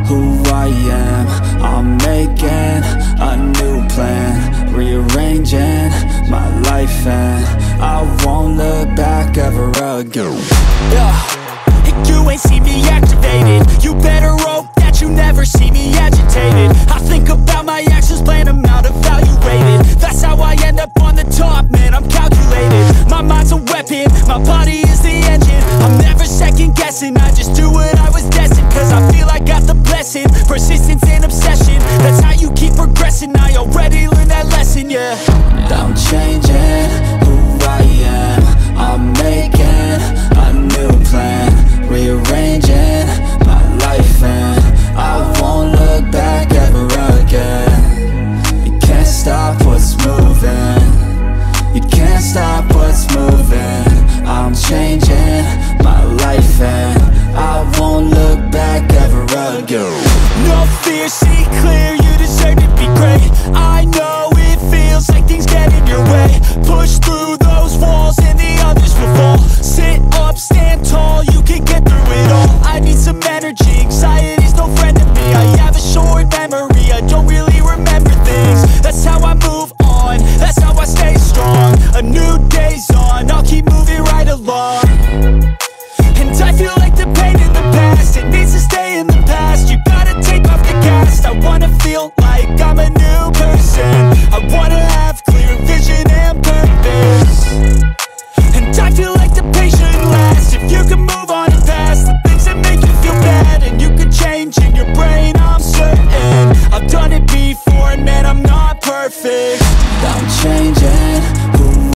who I am. I'm making a new plan, rearranging my life, and I won't look back ever again. You ain't see me activated. You better hope that you never see me agitated. I think about my actions, plan them out, evaluated. That's how I end up on the top, man, I'm calculated. My mind's a weapon, my body is the engine. I'm never second guessing, I just do what I was destined. Cause I feel I got the blessing, persistence and obsession. That's how you keep progressing, I already learned that lesson, yeah. I'm changing